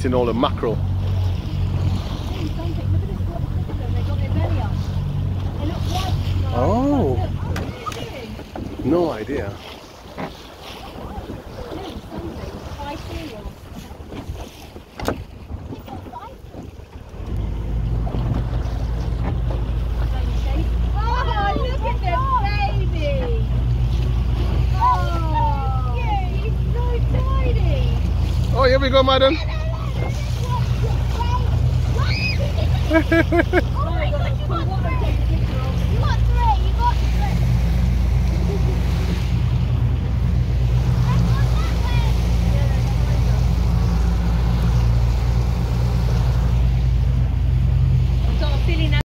eating all the mackerel. Oh, no idea. Oh, here we go, madam.